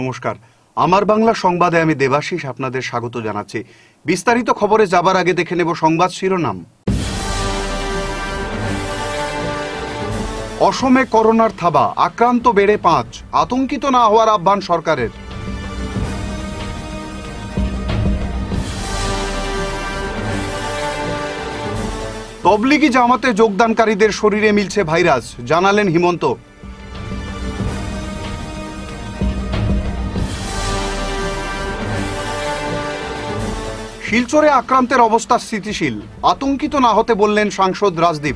নমস্কার, আমার বাংলা সংবাদে আমি দেবাশিস আপনাদের স্বাগত জানাচ্ছি। বিস্তারিত খবরে যাবার আগে দেখে নেব সংবাদ শিরোনাম। অসমে করোনার থাবা, আক্রান্ত বেড়ে ৫, আতঙ্কিত না হওয়ার আহ্বান সরকারের। তবলিগি জামাতে যোগদানকারীদের শরীরে মিলছে ভাইরাস, জানালেন হিমন্ত। শিলচরে আক্রান্তের অবস্থা স্থিতিশীল, আতঙ্কিত না হতে বললেন সাংসদ রাজদীপ।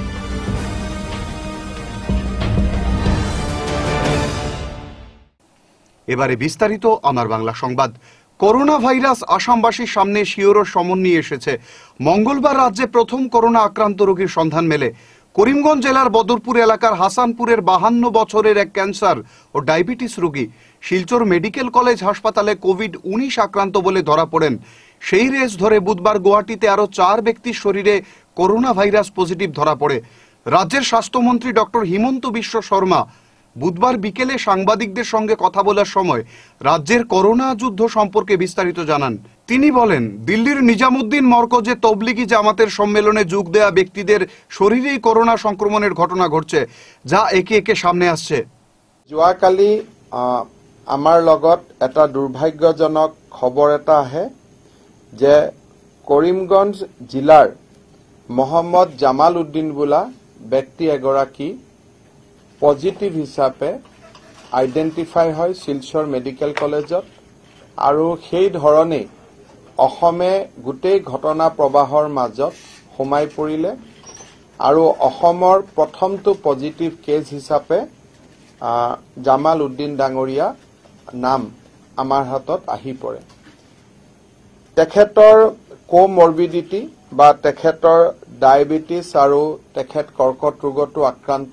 এবারে বিস্তারিত আমার বাংলা সংবাদ। করোনা ভাইরাস আসামবাসীর সামনে শিওরের সমন নিয়ে এসেছে। মঙ্গলবার রাজ্যে প্রথম করোনা আক্রান্ত রোগীর সন্ধান মেলে। করিমগঞ্জ জেলার বদরপুর এলাকার হাসানপুরের 52 বছরের এক ক্যান্সার ও ডায়াবেটিস রোগী শিলচর মেডিকেল কলেজ হাসপাতালে কোভিড-19 আক্রান্ত বলে ধরা পড়েন। সেই রেস ধরে বুধবার গুয়াহাটিতে আরো 4 ব্যক্তির শরীরে করোনা ভাইরাস পজিটিভ ধরা পড়ে। রাজ্যের স্বাস্থ্যমন্ত্রী ডক্টর হিমন্ত বিশ্ব শর্মা বুধবার বিকেলে সাংবাদিকদের সঙ্গে কথা বলার সময় রাজ্যের করোনা যুদ্ধ সম্পর্কে বিস্তারিত জানান। তিনি বলেন, দিল্লির নিজামুদ্দিন মরকজে তবলিগি জামাতের সম্মেলনে যোগ দেয়া ব্যক্তিদের শরীরেই করোনা সংক্রমণের ঘটনা ঘটছে, যা একে একে সামনে আসছে। যোৱাকালি আমাৰ লগত এটা দুৰ্ভাগ্যজনক খবৰ এটা আহে যে কৰিমগঞ্জ জিলাৰ মহম্মদ জামাল উদ্দিন বোলা ব্যক্তি এগৰাকী পজিটিভ হিচাপে আইডেন্টিফাই হয় শিলচৰ মেডিকেল কলেজত, আৰু সেই ধৰণেই অসমে গোটেই ঘটনা প্ৰবাহৰ মাজত সোমাই পৰিলে আৰু অসমৰ প্ৰথমটো পজিটিভ কেছ হিচাপে জামাল উদ্দিন ডাঙৰীয়া নাম আমাৰ হাতত আহি পৰে। তেখেতৰ কোমৰ্বিডিটি বা তেখেতৰ ডায়েবেটিছ আৰু তেখেত কৰ্কট ৰোগতো আক্ৰান্ত।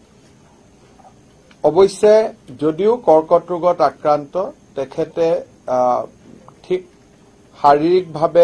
অৱশ্যে যদিও কৰ্কট ৰোগত আক্ৰান্ত, তেখেতে ঠিক শাৰীৰিকভাৱে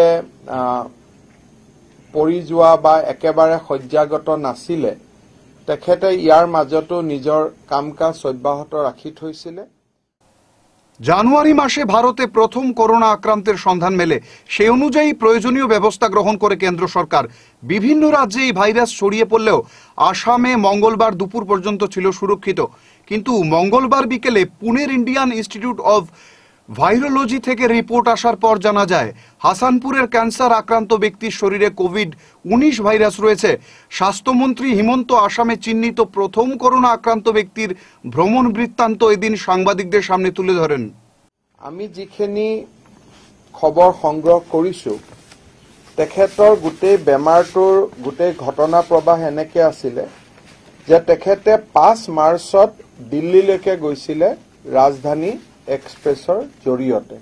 পৰি যোৱা বা একেবাৰে শয্যাগত নাছিলে। তেখেতে ইয়াৰ মাজতো নিজৰ কাম কাজ অব্যাহত ৰাখি থৈছিলে। জানুয়ারি মাসে ভারতে প্রথম করোনা আক্রান্তের সন্ধান মেলে। সেই অনুযায়ী প্রয়োজনীয় ব্যবস্থা গ্রহণ করে কেন্দ্র সরকার। বিভিন্ন রাজ্যে এই ভাইরাস ছড়িয়ে পড়লেও আসামে মঙ্গলবার দুপুর পর্যন্ত ছিল সুরক্ষিত। কিন্তু মঙ্গলবার বিকেলে পুনের ইন্ডিয়ান ইনস্টিটিউট অব ভাইরোলজি থেকে রিপোর্ট আসার পর জানা যায় হাসানপুরের ক্যান্সার আক্রান্ত ব্যক্তির শরীরে কোভিড-19 ভাইরাস রয়েছে। স্বাস্থ্যমন্ত্রী হিমন্ত আসামে চিহ্নিত প্রথম করোনা আক্রান্ত ব্যক্তির ভ্রমণ বৃত্তান্ত এদিন সাংবাদিকদের সামনে তুলে ধরেন। আমি যিখিনি খবৰ সংগ্ৰহ কৰিছো, তেখেতৰ গোটেই বেমাৰটোৰ গোটেই ঘটনা প্ৰবাহ এনেকে আছিলে যে তেখেতে 5 মাৰ্চত দিল্লীলৈকে গৈছিলে ৰাজধানী এক্সপ্ৰেছৰ জৰিয়তে।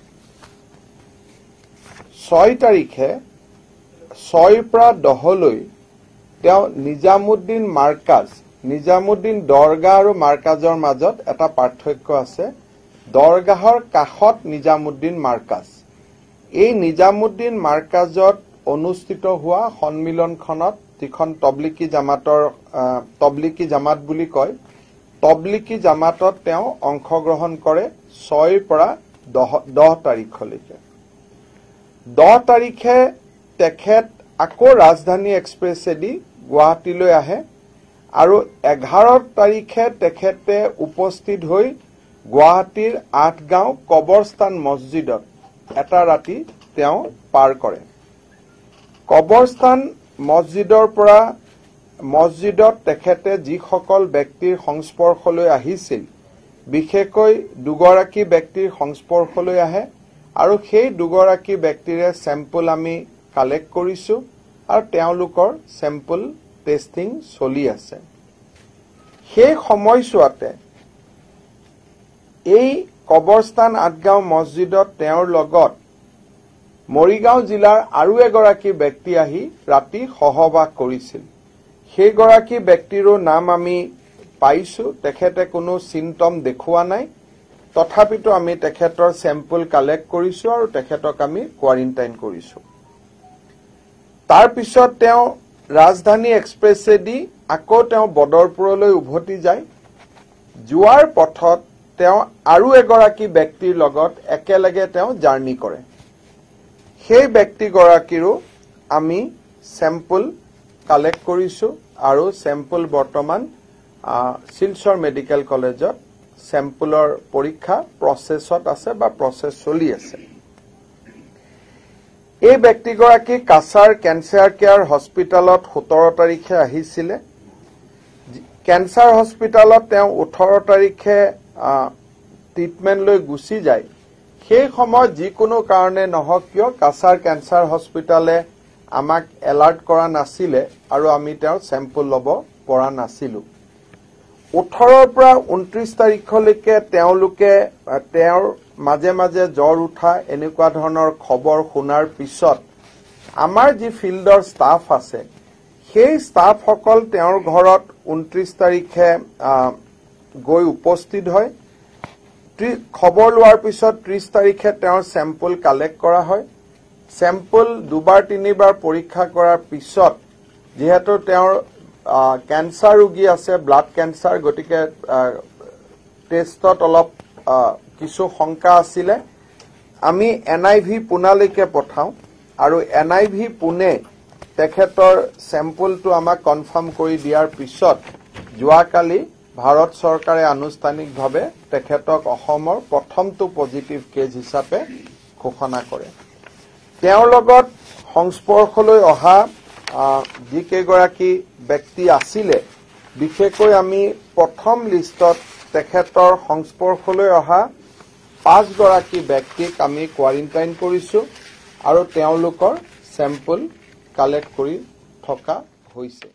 6 তাৰিখে 6 পৰা 10লৈ তেওঁ নিজামুদ্দিন মাৰ্কাজ, নিজামুদ্দিন দৰগাহ আৰু মাৰ্কাজৰ মাজত এটা পাৰ্থক্য আছে। দৰগাহৰ কাষত নিজামুদ্দিন মাৰ্কাজ। এই নিজামুদ্দিন মাৰ্কাজত অনুষ্ঠিত হোৱা সন্মিলনখনত যিখন তবলিগি জামাত বুলি কয়, তবলিগি জামাতত তেওঁ অংশগ্ৰহণ কৰে 6 পৰা 10 তাৰিখলৈকে। 10 তাৰিখে তেখেত আকৌ ৰাজধানী এক্সপ্ৰেছেদি গুৱাহাটীলৈ আহে আৰু 11 তাৰিখে তেখেতে উপস্থিত হৈ গুৱাহাটীৰ 8 গাঁও কবৰস্থান মছজিদত এটা ৰাতি তেওঁ পাৰ কৰে। কবৰস্থান মছজিদৰ পৰা মছজিদত তেখেতে যিসকল ব্যক্তিৰ সংস্পৰ্শলৈ আহিছিল, বিশেষকৈ 2গৰাকী ব্যক্তিৰ সংস্পৰ্শলৈ আহে আৰু সেই 2গৰাকী ব্যক্তিৰে চেম্পল আমি কালেক্ট কৰিছো আৰু তেওঁলোকৰ চেম্পল টেষ্টিং চলি আছে। সেই সময়ছোৱাতে এই কবৰস্থান 8 গাঁও মছজিদত তেওঁৰ লগত মৰিগাঁও জিলাৰ আৰু এগৰাকী ব্যক্তি আহি ৰাতি সহবাস কৰিছিল। সেইগৰাকী ব্যক্তিৰো নাম আমি পাইছো। তেখেতে কোনো চিমটম দেখুওৱা নাই, তথাপিতো আমি তেখেতৰ চেম্পল কালেক্ট কৰিছো আৰু তেখেতক আমি কোৱাৰেণ্টাইন কৰিছো। তাৰ পিছত তেওঁ ৰাজধানী এক্সপ্ৰেছেদি আকৌ তেওঁ বদৰপুৰলৈ উভতি যায়। যোৱাৰ পথত তেওঁ আৰু এগৰাকী ব্যক্তিৰ লগত একেলগে তেওঁ জাৰ্নি কৰে। সেই ব্যক্তিগৰাকীৰো আমি স্যাম্পল কালেক্ট কৰিছো আৰু স্যাম্পল বৰ্তমান শিলচৰ মেডিকেল কলেজত স্যাম্পলৰ পৰীক্ষা প্ৰসেছত আছে বা প্ৰসেছ চলি আছে। এই ব্যক্তিগৰাকী কাছাৰ কেন্সাৰ কেয়াৰ হস্পিটালত 17 তাৰিখে আহিছিলে। কেন্সাৰ হস্পিটালত তেওঁ 18 তাৰিখে ট্ৰিটমেন্ট লৈ গুচি যায়। সেই সময়ত যিকোনো কাৰণে নহওক কিয় কাছাৰ কেন্সাৰ হস্পিটালে আমাক এলাৰ্ট কৰা নাছিলে আৰু আমি তেওঁৰ স্যাম্পল ল'ব পৰা নাছিলো। 18ৰ পৰা 29 তাৰিখলৈকে তেওঁলোকে তেওঁৰ মাজে মাজে জ্বৰ উঠা এনেকুৱা ধৰণৰ খবৰ শুনাৰ পিছত আমাৰ যি ফিল্ডৰ ষ্টাফ আছে সেই ষ্টাফসকল তেওঁৰ ঘৰত 29 তাৰিখে গৈ উপস্থিত হয়। খবৰ লোৱাৰ পিছত 30 তাৰিখে তেওঁৰ স্যাম্পল কালেক্ট কৰা হয়। স্যাম্পল দুবাৰ তিনিবাৰ পৰীক্ষা কৰাৰ পিছত যেহেতু তেওঁৰ কেন্সাৰ ৰোগী আছে, ব্লাড কেন্সাৰ, গতিকে টেষ্টত অলপ কিছু শংকা আছিলে। আমি NIV পুনালৈকে পঠাওঁ আৰু NIV পুনে তেখেতৰ স্যাম্পলটো আমাক কনফাৰ্ম কৰি দিয়াৰ পিছত যোৱাকালি ভাৰত চৰকাৰে আনুষ্ঠানিকভাৱে তেখেতক অসমৰ প্ৰথমটো পজিটিভ কেছ হিচাপে ঘোষণা কৰে। তেওঁৰ লগত সংস্পৰ্শলৈ অহা যিকেইগৰাকী ব্যক্তি আছিলে, বিশেষকৈ আমি প্ৰথম লিষ্টত তেখেতৰ সংস্পৰ্শলৈ অহা 5 গৰাকী ব্যক্তিক আমি কোৱাৰেণ্টাইন কৰিছো আৰু তেওঁলোকৰ স্যাম্পল কালেক্ট কৰি থকা হৈছে।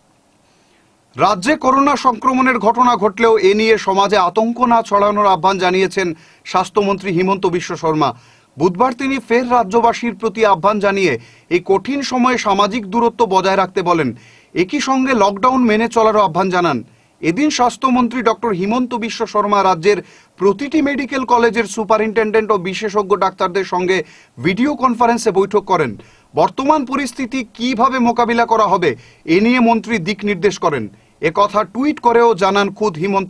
রাজ্যে করোনা সংক্রমণের ঘটনা ঘটলেও এ নিয়ে সমাজে আতঙ্ক না ছড়ানোর আহ্বান জানিয়েছেন স্বাস্থ্যমন্ত্রী হিমন্ত বিশ্ব শর্মা। বুধবার তিনি ফের রাজ্যবাসীর প্রতি আহ্বান জানিয়ে এই কঠিন সময়ে সামাজিক দূরত্ব বজায় রাখতে বলেন। একই সঙ্গে লকডাউন মেনে চলারও আহ্বান জানান। এদিন স্বাস্থ্যমন্ত্রী ডক্টর হিমন্ত বিশ্ব শর্মা রাজ্যের প্রতিটি মেডিকেল কলেজের সুপারিনটেন্ডেন্ট ও বিশেষজ্ঞ ডাক্তারদের সঙ্গে ভিডিও কনফারেন্সে বৈঠক করেন। বর্তমান পরিস্থিতি কিভাবে মোকাবিলা করা হবে এ নিয়ে মন্ত্রী দিক নির্দেশ করেন। একথা টুইট করেও জানান খুদ হিমন্ত।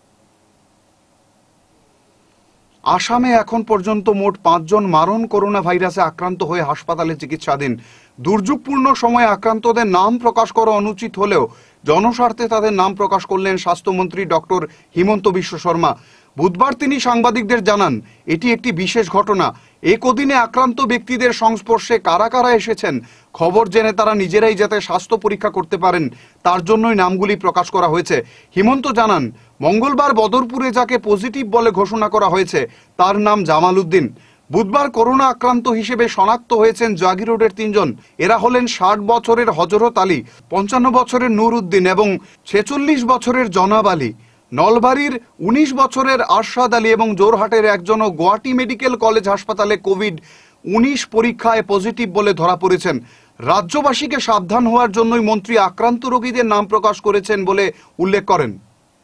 আসামে এখন পর্যন্ত মোট 5 জন মারণ করোনা ভাইরাসে আক্রান্ত হয়ে হাসপাতালে চিকিৎসাধীন। দুর্যোগপূর্ণ সময়ে আক্রান্তদের নাম প্রকাশ করা অনুচিত হলেও জনস্বার্থে তাদের নাম প্রকাশ করলেন স্বাস্থ্যমন্ত্রী ডক্টর হিমন্ত বিশ্ব শর্মা। বুধবার তিনি সাংবাদিকদের জানান, এটি একটি বিশেষ ঘটনা। এই কদিনে আক্রান্ত ব্যক্তিদের সংস্পর্শে কারা কারা এসেছেন খবর জেনে তারা নিজেরাই যাতে স্বাস্থ্য পরীক্ষা করতে পারেন তার জন্যই নামগুলি প্রকাশ করা হয়েছে। হিমন্ত জানান, মঙ্গলবার বদরপুরে যাকে পজিটিভ বলে ঘোষণা করা হয়েছে তার নাম জামাল উদ্দিন। বুধবার করোনা আক্রান্ত হিসেবে শনাক্ত হয়েছেন জাগি রোডের 3 জন। এরা হলেন 60 বছরের হজরত আলী, 55 বছরের নূর উদ্দিন এবং 46 বছরের জনাব আলী। নলবাড়ির 19 বছরের আরশাদ আলী এবং জোরহাটের একজনও গুয়াহাটি মেডিকেল কলেজ হাসপাতালে কোভিড-19 পরীক্ষায় পজিটিভ বলে ধরা পড়েছেন। রাজ্যবাসীকে সাবধান হওয়ার জন্যই মন্ত্রী আক্রান্ত রোগীদের নাম প্রকাশ করেছেন বলে উল্লেখ করেন।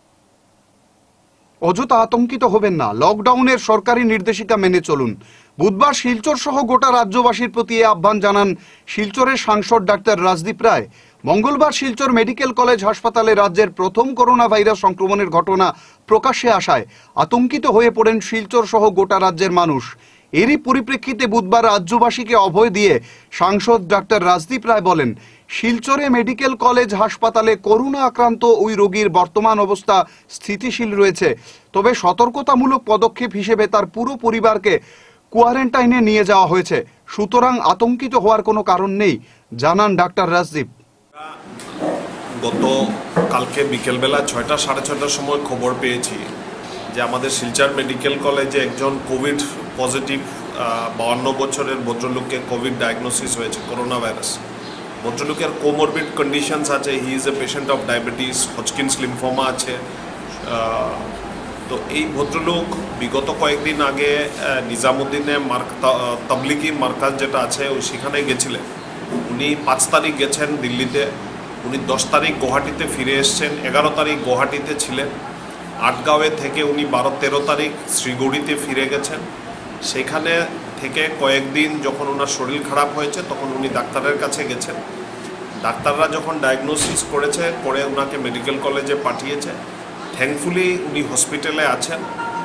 অযথা আতঙ্কিত হবেন না, লকডাউনের সরকারি নির্দেশিকা মেনে চলুন। বুধবার শিলচর সহ গোটা রাজ্যবাসীর প্রতি এই আহ্বান জানান শিলচরের সাংসদ ডাক্তার রাজদীপ রায়। মঙ্গলবার শিলচর মেডিকেল কলেজ হাসপাতালে রাজ্যের প্রথম করোনা ভাইরাস সংক্রমণের ঘটনা প্রকাশ্যে আসায় আতঙ্কিত হয়ে পড়েন শিলচর সহ গোটা রাজ্যের মানুষ। এরই পরিপ্রেক্ষিতে বুধবার রাজ্যবাসীকে অভয় দিয়ে সাংসদ ডাক্তার রাজদীপ রায় বলেন, শিলচরে মেডিকেল কলেজ হাসপাতালে করোনা আক্রান্ত ওই রোগীর বর্তমান অবস্থা স্থিতিশীল রয়েছে, তবে সতর্কতামূলক পদক্ষেপ হিসেবে তার পুরো পরিবারকে কোয়ারেন্টাইনে নিয়ে যাওয়া হয়েছে, সুতরাং আতঙ্কিত হওয়ার কোনো কারণ নেই, জানান ডাক্তার রাজদীপ। গত কালকে বিকেলবেলা 6টা সাড়ে 6টার সময় খবর পেয়েছি যে আমাদের শিলচর মেডিকেল কলেজে একজন কোভিড পজিটিভ 52 বছরের ভদ্রলোককে কোভিড ডায়াগনোসিস হয়েছে করোনা ভাইরাস। ভদ্রলোকের কোমরবিড কন্ডিশনস আছে, he is a patient of diabetes, Hodgkin's lymphoma আছে। তো এই ভদ্রলোক বিগত কয়েকদিন আগে নিজামুদ্দিনে তাবলিগি মার্কাজ যেটা আছে ওই সেখানে গেছিলেন। উনি 5 তারিখ গেছেন দিল্লিতে, উনি 10 তারিখ গুয়াহাটিতে ফিরে এসছেন, 11 তারিখ গুয়াহাটিতে ছিলেন, আটগাঁওয়ে থেকে উনি 12-13 তারিখ শ্রীগৌরীতে ফিরে গেছেন। সেখানে থেকে কয়েকদিন যখন ওনার শরীর খারাপ হয়েছে তখন উনি ডাক্তারের কাছে গেছেন। ডাক্তাররা যখন ডায়াগনোসিস করে ওনাকে মেডিকেল কলেজে পাঠিয়েছে। থ্যাঙ্কফুলি উনি হসপিটালে আছেন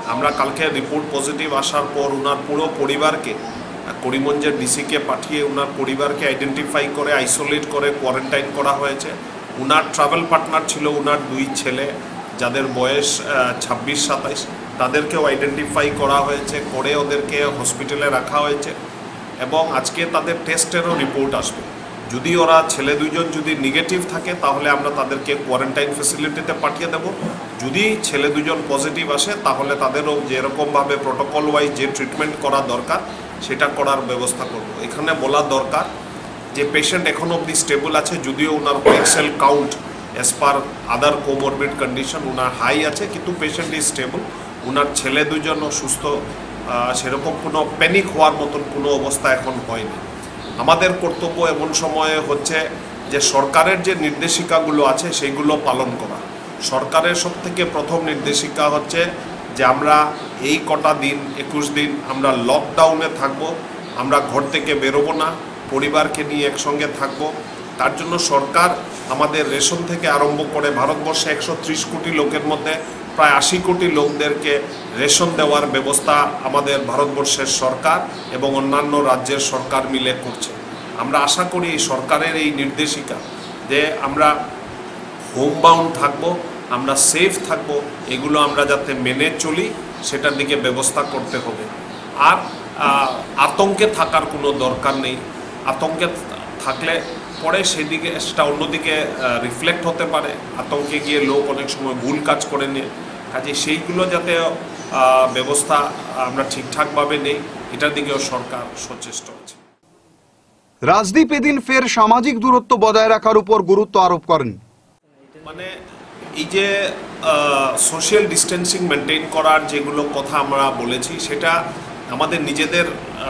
আমরা কালকে রিপোর্ট পজিটিভ আসার পর ওনার পুরো পরিবারকে করিমগঞ্জের ডিসিকে পাঠিয়ে ওনার পরিবারকে আইডেন্টিফাই করে আইসোলেট করে কোয়ারেন্টাইন করা হয়েছে। ওনার ট্রাভেল পার্টনার ছিল ওনার 2 ছেলে, যাদের বয়স 26-27, তাদেরকেও আইডেন্টিফাই করা হয়েছে, করে ওদেরকে হসপিটালে রাখা হয়েছে এবং আজকে তাদের টেস্টেরও রিপোর্ট আসবে। যদি ওরা ছেলে 2জন যদি নেগেটিভ থাকে তাহলে আমরা তাদেরকে কোয়ারেন্টাইন ফ্যাসিলিটিতে পাঠিয়ে দেব। যদি ছেলে 2জন পজিটিভ আসে তাহলে তাদেরও যেরকমভাবে প্রোটোকল ওয়াইজ যে ট্রিটমেন্ট করা দরকার সেটা করার ব্যবস্থা করব। এখানে বলা দরকার যে পেশেন্ট এখন অবধি স্টেবল আছে, যদিও ওনার white cell count as per other comorbid condition ওনার হাই আছে, কিন্তু পেশেন্ট ইজ স্টেবল। ওনার ছেলে 2জনও সুস্থ, সেরকম কোনো প্যানিক হওয়ার মতন কোনো অবস্থা এখন হয়নি। আমাদের কর্তব্য এমন সময়ে হচ্ছে যে সরকারের যে নির্দেশিকাগুলো আছে সেইগুলো পালন করা। সরকারের সবথেকে প্রথম নির্দেশিকা হচ্ছে যে আমরা এই কটা দিন 21 দিন আমরা লকডাউনে থাকব, আমরা ঘর থেকে বেরোবো না, পরিবারকে নিয়ে একসঙ্গে থাকব। তার জন্য সরকার আমাদের রেশন থেকে আরম্ভ করে ভারতবর্ষে 130 কোটি লোকের মধ্যে প্রায় 80 কোটি লোকদেরকে রেশন দেওয়ার ব্যবস্থা আমাদের ভারতবর্ষের সরকার এবং অন্যান্য রাজ্যের সরকার মিলে করছে। আমরা আশা করি এই সরকারের এই নির্দেশিকা যে আমরা হোমবাউন্ড থাকবো, আমরা সেফ থাকবো, এগুলো আমরা যাতে মেনে চলি সেটার দিকে ব্যবস্থা করতে হবে। আর আতঙ্কে থাকার কোনো দরকার নেই। আতঙ্কে থাকলে পরে সেদিকে সেটা অন্যদিকে রিফ্লেক্ট হতে পারে, আতঙ্কে গিয়ে লোক অনেক সময় ভুল কাজ করে নিয়ে, কাজে সেইগুলো যাতে ব্যবস্থা আমরা ঠিকঠাকভাবে নেই এটার দিকেও সরকার সচেষ্ট আছে। রাজদীপ এদিন ফের সামাজিক দূরত্ব বজায় রাখার উপর গুরুত্ব আরোপ করেন। মানে এই যে সোশ্যাল ডিস্টেন্সিং মেনটেন করার যেগুলো কথা আমরা বলেছি সেটা আমাদের নিজেদের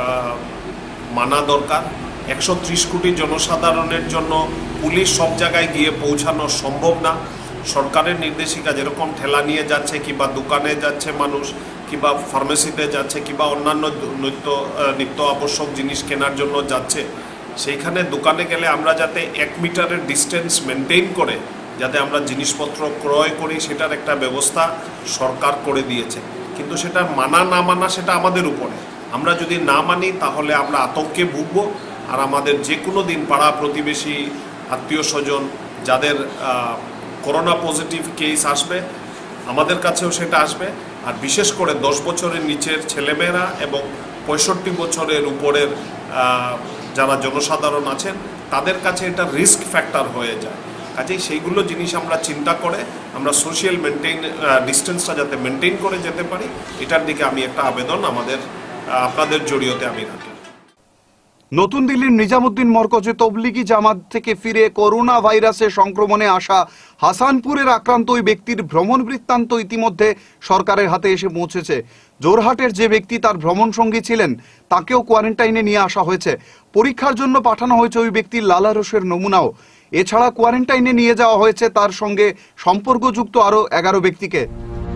মানা দরকার। 130 কোটি জনসাধারণের জন্য পুলিশ সব জায়গায় গিয়ে পৌঁছানো সম্ভব না। সরকারের নির্দেশিকা যেরকম ঠেলা নিয়ে যাচ্ছে কিংবা দোকানে যাচ্ছে মানুষ কিংবা ফার্মেসিতে যাচ্ছে কিংবা অন্যান্য নিত্য আবশ্যক জিনিস কেনার জন্য যাচ্ছে, সেইখানে দোকানে গেলে আমরা যাতে 1 মিটারের ডিস্টেন্স মেনটেন করে যাতে আমরা জিনিসপত্র ক্রয় করি সেটার একটা ব্যবস্থা সরকার করে দিয়েছে। কিন্তু সেটা মানা না মানা সেটা আমাদের উপরে। আমরা যদি না মানি তাহলে আমরা আতঙ্কে ভুগবো, আর আমাদের যে কোনো দিন পাড়া প্রতিবেশী আত্মীয় স্বজন যাদের করোনা পজিটিভ কেস আসবে আমাদের কাছেও সেটা আসবে। আর বিশেষ করে 10 বছরের নিচের ছেলেমেয়েরা এবং 65 বছরের উপরের যারা জনসাধারণ আছেন তাদের কাছে এটা রিস্ক ফ্যাক্টর হয়ে যায়। কাজেই সেইগুলো জিনিস আমরা চিন্তা করে আমরা সোশ্যাল ডিস্টেন্সটা যাতে মেনটেন করে যেতে পারি এটার দিকে আমি একটা আবেদন আপনাদের জড়িয়তে আমি রাখি। নতুন দিল্লির নিজামুদ্দিন মরকজে তবলিগি জামাত থেকে ফিরে করোনা ভাইরাসের সংক্রমণে আসা হাসানপুরের আক্রান্ত ওই ব্যক্তির ভ্রমণ বৃত্তান্ত ইতিমধ্যে সরকারের হাতে এসে পৌঁছেছে। জোরহাটের যে ব্যক্তি তার ভ্রমণ সঙ্গী ছিলেন তাকেও কোয়ারেন্টাইনে নিয়ে আসা হয়েছে। পরীক্ষার জন্য পাঠানো হয়েছে ওই ব্যক্তির লালারসের নমুনাও। এছাড়া কোয়ারেন্টাইনে নিয়ে যাওয়া হয়েছে তার সঙ্গে সম্পর্কযুক্ত আরও 11 ব্যক্তিকে।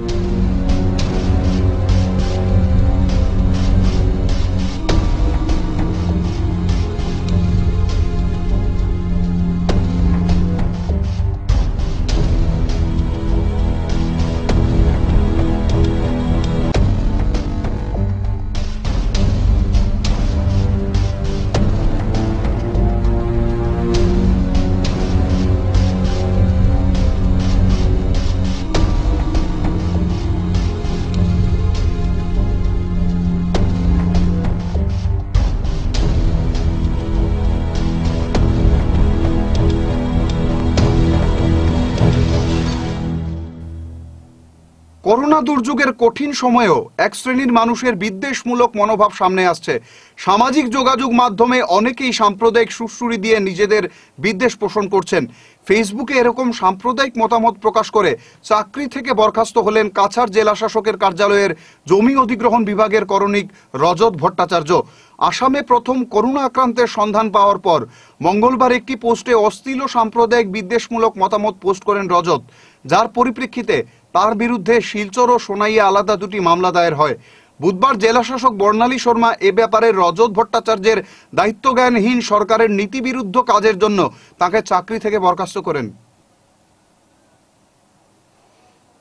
করোনা দুর্যোগের কঠিন সময়েও এক শ্রেণীর মানুষের বিদ্বেষমূলক মনোভাব সামনে আসছে। সামাজিক যোগাযোগ মাধ্যমে অনেকেই সাম্প্রদায়িক সুরসুরি দিয়ে নিজেদের বিদ্বেষ পোষণ করছেন। ফেসবুকে এরকম সাম্প্রদায়িক মতামত প্রকাশ করে চাকরি থেকে বরখাস্ত হলেন কাছাড় জেলা শাসকের কার্যালয়ের জমি অধিগ্রহণ বিভাগের করণিক রজত ভট্টাচার্য। আসামে প্রথম করোনা আক্রান্তের সন্ধান পাওয়ার পর মঙ্গলবার একটি পোস্টে অশ্লীল সাম্প্রদায়িক বিদ্বেষমূলক মতামত পোস্ট করেন রজত, যার পরিপ্রেক্ষিতে তার বিরুদ্ধে শিলচর ও সোনাইয়ে আলাদা 2টি মামলা দায়ের হয়। বুধবার জেলাশাসক বর্ণালী শর্মা এ ব্যাপারে রজত ভট্টাচার্যের দায়িত্বজ্ঞানহীন সরকারের নীতিবিরুদ্ধ কাজের জন্য তাকে চাকরি থেকে বরখাস্ত করেন।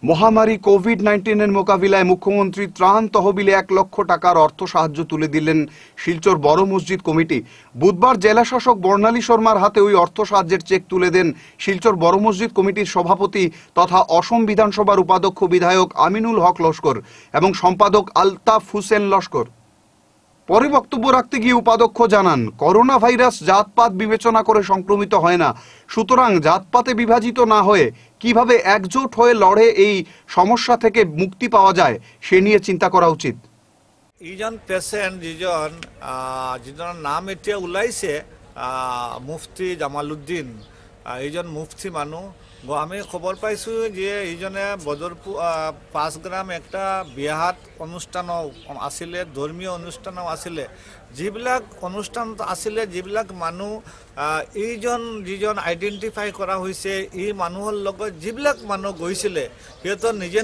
মহামারী কোভিড-19 মোকাবিলায় মুখ্যমন্ত্রী ত্রাণ তহবিলে 1 লক্ষ টাকার অর্থ সাহায্য তুলে দিলেন শিলচর বড় মসজিদ কমিটি। বুধবার জেলা শাসক বর্ণালী শর্মার হাতে ওই অর্থ সাহায্যের চেক তুলে দেন শিলচর বড় মসজিদ কমিটির সভাপতি তথা অসম বিধানসভার উপাধ্যক্ষ বিধায়ক আমিনুল হক লস্কর এবং সম্পাদক আলতাফ হুসেন লস্কর। পরে বক্তব্য রাখতে গিয়ে উপাধ্যক্ষ জানান, করোনা ভাইরাস জাতপাত বিবেচনা করে সংক্রমিত হয় না, সুতরাং জাতপাতে বিভাজিত না হয়ে কিভাবে একজোট হয়ে লড়ে এই সমস্যা থেকে মুক্তি পাওয়া যায় সে নিয়ে চিন্তা করা উচিত। এইজন পেশেন্ট যিজন নাম এতিয়া ওলাইছে মুফতি জামালুদ্দিন, এইজন মুফতি মানুহ। আমি খবৰ পাইছোঁ যে এইজনে বদৰপুৰ 5 গ্ৰাম একটা বিয়াত অনুষ্ঠান আছিলে, ধৰ্মীয় অনুষ্ঠানো আছিলে। যিবিলাক অনুষ্ঠান আছিলে, যিবিলাক মানুহ এইজন যিজন আইডেণ্টিফাই কৰা হৈছে, এই মানুহৰ লগত যিবিলাক মানুহ গৈছিলে সিহঁতৰ নিজে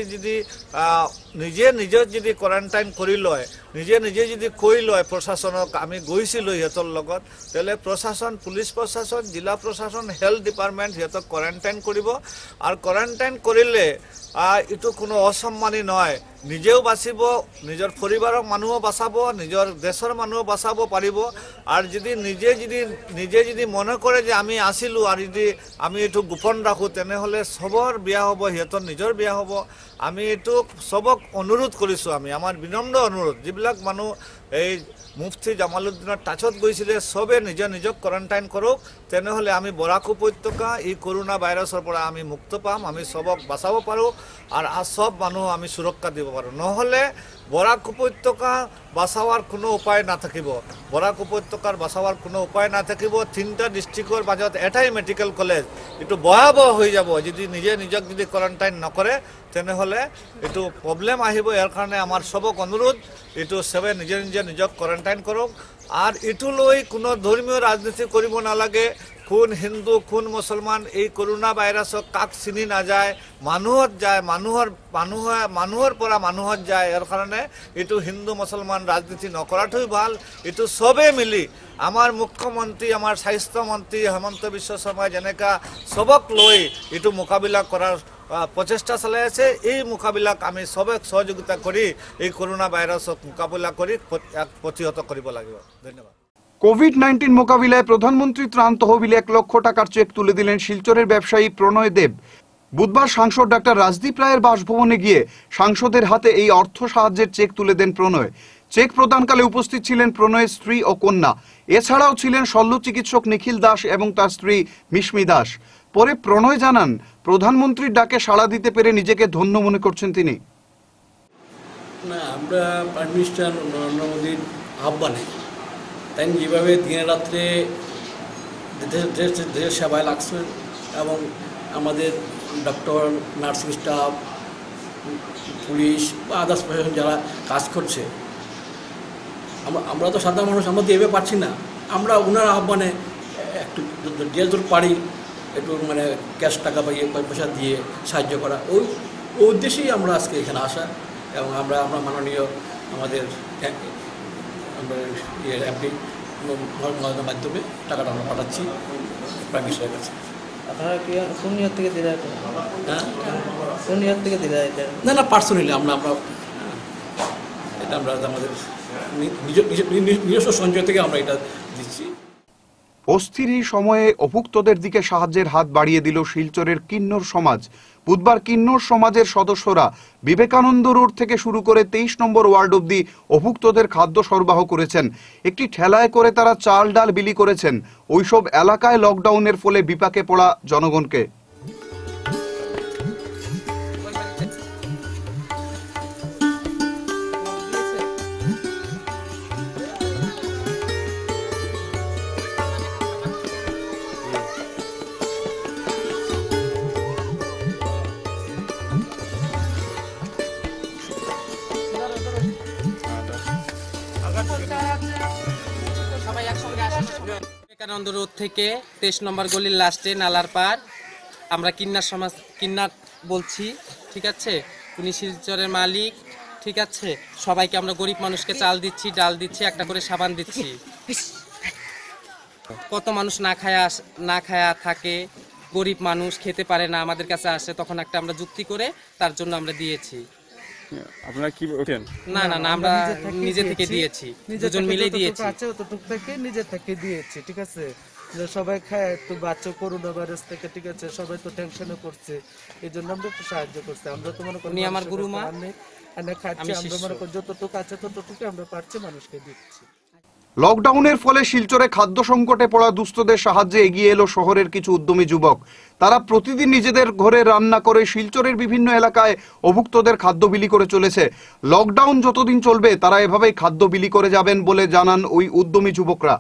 যদি কোৱাৰেণ্টাইন কৰি লয়, নিজে যদি কৈ লয় প্ৰশাসনক আমি গৈছিলোঁ সিহঁতৰ লগত, তেতিয়াহ'লে প্ৰশাসন, পুলিচ প্ৰশাসন, জিলা প্ৰশাসন, হেল্থ ডিপাৰ্টমেণ্ট সিহঁতক কোৱাৰেণ্টাইন কৰিব। আৰু কোৱাৰেণ্টাইন কৰিলে এইটো কোনো অসন্মানী নহয়, নিজেও বাচিব, নিজৰ পৰিবাৰৰ মানুহো বাচাব, নিজৰ দেশৰ মানুহো বাচাব পাৰিব। আৰু নিজে যদি মনে কৰে যে আমি আছিলোঁ আৰু যদি আমি এইটো গোপন ৰাখোঁ, তেনেহ'লে চবৰ বিয়া হ'ব, সিহঁতৰ নিজৰ বিয়া হ'ব। আমি এইটো চবক অনুৰোধ কৰিছোঁ, আমাৰ বিনম্ৰ অনুৰোধ, যিবিলাক মানুহ এই মুফতি জামালুদ্দিনৰ টাচত গৈছিলে চবে নিজক কোৱাৰেণ্টাইন কৰক, তেনেহ'লে আমি বৰাক উপত্যকা এই কৰোনা ভাইৰাছৰ পৰা আমি মুক্ত পাম, আমি চবক বাচাব পাৰোঁ আৰু চব মানুহ আমি সুৰক্ষা দিব পাৰোঁ। নহ'লে বৰাক উপত্যকা বাচাৱাৰ কোনো উপায় নাথাকিব, বৰাক উপত্যকাৰ বাচাৱাৰ কোনো উপায় নাথাকিব। 3টা ডিষ্ট্ৰিক্টৰ মাজত এটাই মেডিকেল কলেজ, এইটো ভয়াৱহ হৈ যাব যদি নিজক যদি কোৱাৰেণ্টাইন নকৰে, তেনেহ'লে এইটো প্ৰব্লেম আহিব। ইয়াৰ কাৰণে আমাৰ চবক অনুৰোধ, এইটো চবে নিজক কোৱাৰেণ্টাইন কৰক। আৰু এইটো লৈ কোনো ধৰ্মীয় ৰাজনীতি কৰিব নালাগে, কোন হিন্দু কোন মুছলমান এই কৰোনা ভাইৰাছক কাক চিনি নাযায়, মানুহত যায়, মানুহৰ পৰা মানুহত যায়। ইয়াৰ কাৰণে এইটো হিন্দু মুছলমান ৰাজনীতি নকৰাটোই ভাল। এইটো চবে মিলি আমাৰ মুখ্যমন্ত্ৰী, আমাৰ স্বাস্থ্যমন্ত্ৰী হেমন্ত বিশ্ব শৰ্মাই যেনেকা চবক লৈ এইটো মোকাবিলা কৰাৰ প্ৰচেষ্টা চলাই আছে, এই মোকাবিলাক আমি চবে সহযোগিতা কৰি এই কৰোনা ভাইৰাছক মোকাবিলা কৰি প্ৰতিহত কৰিব লাগিব। ধন্যবাদ। কোভিড-19 মোকাবিলায় প্রধানমন্ত্রী ত্রাণ তহবিলে 1 লক্ষ টাকার চেক তুলে দিলেন শিলচরের ব্যবসায়ী প্রণয় দেব। বুধবার সাংসদ ডাক্তার রাজদীপ রায়ের বাসভবনে গিয়ে সাংসদের হাতে এই অর্থ সাহায্যের চেক তুলে দেন প্রণয়। চেক প্রদানকালে উপস্থিত ছিলেন প্রণয়ের স্ত্রী ও কন্যা, এছাড়াও ছিলেন শল্য চিকিৎসক নিখিল দাস এবং তার স্ত্রী মিশমি দাস। পরে প্রণয় জানান, প্রধানমন্ত্রীর ডাকে সাড়া দিতে পেরে নিজেকে ধন্য মনে করছেন তিনি। না, আমরা প্রাইম মিনিস্টার নরেন্দ্র মোদীর আহ্বানে তাই যেভাবে দিনে রাত্রে দেশের সেবায় লাগছেন এবং আমাদের ডক্টর, নার্সিং স্টাফ, পুলিশ বা আদার্স প্রশাসন যারা কাজ করছে, আমরা তো সাধারণ মানুষ, আমরা তো এভাবে পারছি না। আমরা ওনার আহ্বানে একটু যে পারি একটু ক্যাশ টাকা বা পয়সা দিয়ে সাহায্য করা, ওই উদ্দেশ্যেই আমরা আজকে এখানে আসা। এবং আমরা মাননীয় আমাদের এমপি মাধ্যমে টাকাটা আমরা পাঠাচ্ছি প্রাইম মিনিস্টারের কাছে। আপনারা কি কোন নিয়ত থেকে দিলেন? হ্যাঁ, কোন নিয়ত থেকে দিলেন এটা? না পার্সোনালি আমরা এটা আমরা আমাদের নিজস্ব সঞ্চয় থেকে আমরা এটা দিচ্ছি। অস্থির এই সময়ে অভুক্তদের দিকে সাহায্যের হাত বাড়িয়ে দিল শিলচরের কিন্নর সমাজ। বুধবার কিন্নর সমাজের সদস্যরা বিবেকানন্দ রোড থেকে শুরু করে 23 নম্বর ওয়ার্ড অবধি অভুক্তদের খাদ্য সরবরাহ করেছেন। একটি ঠেলায় করে তারা চাল ডাল বিলি করেছেন ওইসব এলাকায় লকডাউনের ফলে বিপাকে পড়া জনগণকে। বিবেকানন্দ রোড থেকে 23 নম্বর গলির লাস্টে নালার পার আমরা কিন্নার বলছি, ঠিক আছে। উনি শিলচরের মালিক, ঠিক আছে। সবাইকে আমরা গরিব মানুষকে চাল দিচ্ছি, ডাল দিচ্ছি, একটা করে সাবান দিচ্ছি। কত মানুষ না খায়া থাকে, গরিব মানুষ খেতে পারে না, আমাদের কাছে আসে, তখন একটা আমরা যুক্তি করে তার জন্য আমরা দিয়েছি। আপনারা কি বলছেন? না না না, আমরা নিজে থেকে দিয়েছি, দুজন মিলে দিয়েছি। আছে অতটুকু থেকে নিজে থেকে দিয়েছি, ঠিক আছে। যে সবাই খায় একটু বাচ্চা করোনা ভাইরাস থেকে, ঠিক আছে, সবাই তো টেনশনে করছে, এই জন্য আমরা একটু সাহায্য করছি। আমরা তো মনে করি উনি আমার গুরুমা, খাচ্ছি, আমরা মনে করি যতটুকু আছে ততটুকু আমরা পারছি মানুষকে দিচ্ছি। লকডাউনের ফলে শিলচরে খাদ্য সংকটে পড়া দুস্থদের সাহায্যে এগিয়ে এলো শহরের কিছু উদ্যমী যুবক। তারা প্রতিদিন নিজেদের ঘরে রান্না করে শিলচরের বিভিন্ন এলাকায় অভুক্তদের খাদ্য বিলি করে চলেছে। লকডাউন যতদিন চলবে তারা এভাবেই খাদ্য বিলি করে যাবেন বলে জানান ওই উদ্যমী যুবকরা।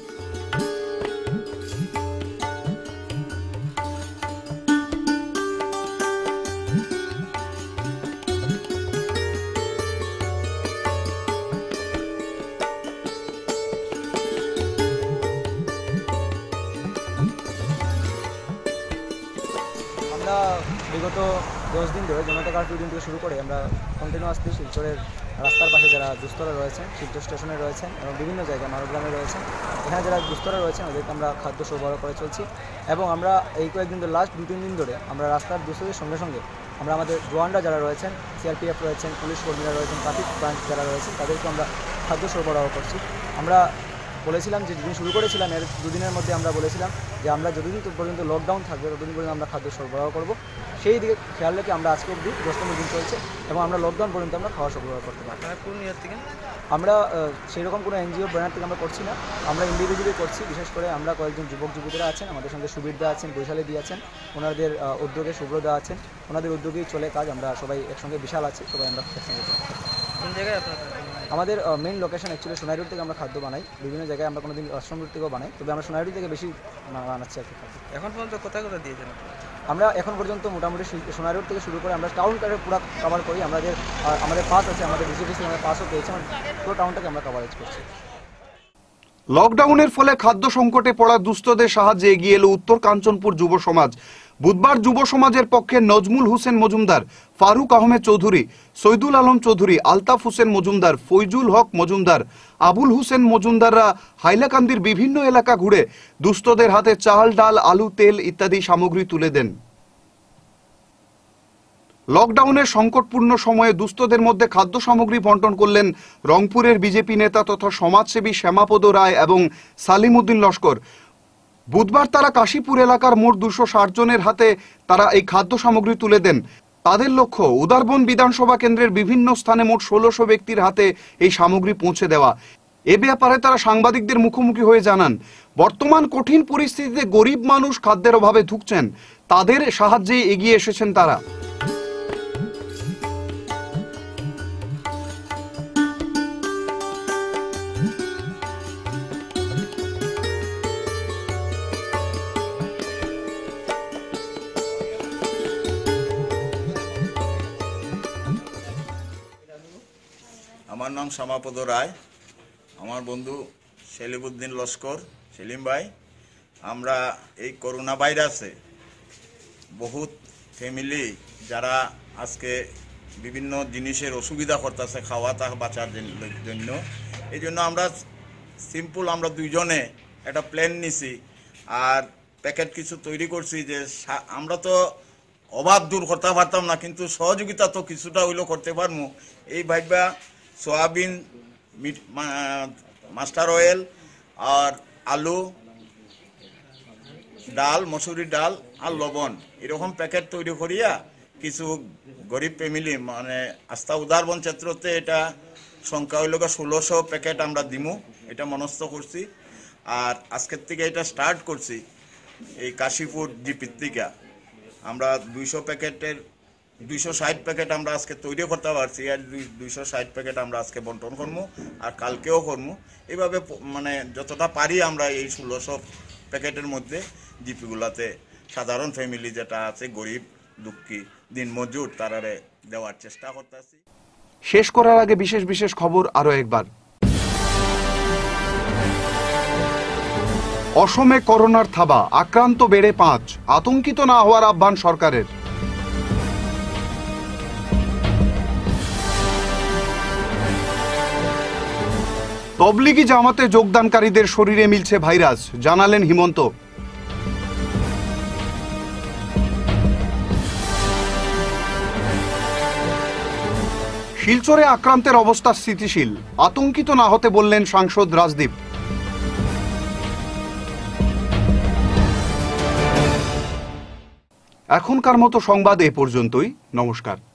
আমরা বিগত 10 দিন ধরে জনতা কারফিউ দিন থেকে শুরু করে আমরা কন্টিনিউয়াসলি শিলচরের রাস্তার পাশে যারা দুস্থরা রয়েছেন, শিলচর স্টেশনে রয়েছেন এবং বিভিন্ন জায়গায় মানবগ্রামে রয়েছেন, এখানে যারা দুস্থরা রয়েছেন ওদেরকে আমরা খাদ্য সরবরাহ করে চলছি। এবং আমরা এই কয়েকদিন ধরে, লাস্ট 2-3 দিন ধরে আমরা রাস্তার দুস্থদের সঙ্গে সঙ্গে আমরা আমাদের জওয়ানরা যারা রয়েছেন, সিআরপিএফ রয়েছেন, পুলিশ কর্মীরা রয়েছেন, ট্রাফিক ব্রাঞ্চ যারা রয়েছেন, তাদেরকে আমরা খাদ্য সরবরাহ করছি। আমরা বলেছিলাম যে যেদিন শুরু করেছিলাম এর 2 দিনের মধ্যে আমরা বলেছিলাম যে আমরা যতদিন পর্যন্ত লকডাউন থাকবে ততদিন পর্যন্ত আমরা খাদ্য সরবরাহ করব। সেই দিকে খেয়াল রেখে আমরা আজকে অবধি 10তম দিন চলছে এবং আমরা লকডাউন পর্যন্ত আমরা খাওয়া সরবরাহ করতে পারি। আমরা সেরকম কোনো এনজিও ব্যানার থেকে আমরা করছি না, আমরা ইন্ডিভিজুয়ালি করছি। বিশেষ করে আমরা কয়েকজন যুবক যুবতীরা আছেন, আমাদের সঙ্গে সুবিরদা আছেন, বৈশালী আছেন, ওনাদের উদ্যোগে শুভ্রদা আছেন, ওনাদের উদ্যোগেই চলে কাজ। আমরা সবাই একসঙ্গে বিশাল আছি, সবাই আমরা একসঙ্গে। কোন জায়গায় আপনার আমাদের main location actually Sonai road থেকে আমরা খাদ্য বানাই, বিভিন্ন জায়গায় আমরা কোনোদিন আশ্রম রোড থেকেও বানাই, তবে আমরা সোনাই রোড থেকে বেশি বানাচ্ছি আর কি খাদ্য। এখন পর্যন্ত কোথায় কোথায় দিয়েছেন? আমরা এখন পর্যন্ত মোটামুটি সোনাই রোড থেকে শুরু করে আমরা টাউন কারে পুরো কভার করি। আমাদের পাস আছে, আমাদের ডিসিডিসি আমরা পাসও পেয়েছি, আমরা পুরো টাউনটাকে আমরা কভারেজ করছি। লকডাউনের ফলে খাদ্য সংকটে পড়া দুস্থদের সাহায্যে এগিয়ে এলো উত্তর কাঞ্চনপুর যুব সমাজ। বুধবার যুব সমাজের পক্ষে নজমুল হোসেন মজুমদার, ফারুক আহমেদ চৌধুরী, সৈদুল আলম চৌধুরী, আলতাফ হোসেন মজুমদার, ফৈজুল হক মজুমদার, আবুল হোসেন মজুমদাররা হাইলাকান্দির বিভিন্ন এলাকা ঘুরে দুস্থদের হাতে চাল, ডাল, আলু, তেল ইত্যাদি সামগ্রী তুলে দেন। লকডাউনের সংকটপূর্ণ সময়ে দুস্থদের মধ্যে খাদ্য সামগ্রী বন্টন করলেন রংপুরের বিজেপি নেতা তথা সমাজসেবী শ্যামাপদ রায় এবং সালিমউদ্দিন লস্কর। বুধবার তারা কাশীপুর এলাকার মোট 260 জনের হাতে তারা এই খাদ্য সামগ্রী তুলে দেন। তাদের লক্ষ্য উদারবন বিধানসভা কেন্দ্রের বিভিন্ন স্থানে মোট 1600 ব্যক্তির হাতে এই সামগ্রী পৌঁছে দেওয়া। এ ব্যাপারে তারা সাংবাদিকদের মুখোমুখি হয়ে জানান, বর্তমান কঠিন পরিস্থিতিতে গরিব মানুষ খাদ্যের অভাবে ভুগছেন, তাদের সাহায্যে এগিয়ে এসেছেন তারা। আমার নাম শ্যামাপদ রায়, আমার বন্ধু সেলিমউদ্দিন লস্কর, সেলিম ভাই। আমরা এই করোনা ভাইরাসে বহুত ফ্যামিলি যারা আজকে বিভিন্ন জিনিসের অসুবিধা করতেছে খাওয়া তা বাঁচার জন্য, এই জন্য আমরা সিম্পল আমরা দুইজনে একটা প্ল্যান নিছি আর প্যাকেট কিছু তৈরি করছি যে আমরা তো অভাব দূর করতে পারতাম না, কিন্তু সহযোগিতা তো কিছুটা হইলেও করতে পারবো। এই ভাইবা সোয়াবিন, মাস্টার অয়েল আর আলু, ডাল, মসুরি ডাল আর লবণ এরকম প্যাকেট তৈরি করিয়া কিছু গরিব ফ্যামিলি মানে আস্থা উদারবন ক্ষেত্রতে এটা সংখ্যা হইল 1600 প্যাকেট আমরা দিমু, এটা মনস্থ করছি। আর আজকের থেকে এটা স্টার্ট করছি এই কাশীপুর জিপির থেকে। আমরা 260 প্যাকেট আমরা আজকে তৈরি করতে পারছি, আর 260 প্যাকেট আমরা আজকে বন্টন করবো আর কালকেও করবো। এইভাবে মানে যতটা পারি আমরা এই 1600 প্যাকেটের মধ্যে জিপিগুলাতে সাধারণ ফ্যামিলি যেটা আছে গরিব দুঃখী দিনমজুর তারারে দেওয়ার চেষ্টা করতেছি। শেষ করার আগে বিশেষ বিশেষ খবর আরো একবার। অসমে করোনার থাবা, আক্রান্ত বেড়ে 5, আতঙ্কিত না হওয়ার আহ্বান সরকারের। তবলিগি জামাতে যোগদানকারীদের শরীরে মিলছে ভাইরাস, জানালেন হিমন্ত। শিলচরে আক্রান্তের অবস্থা স্থিতিশীল, আতঙ্কিত না হতে বললেন সাংসদ রাজদীপ। এখনকার মতো সংবাদ এ পর্যন্তই। নমস্কার।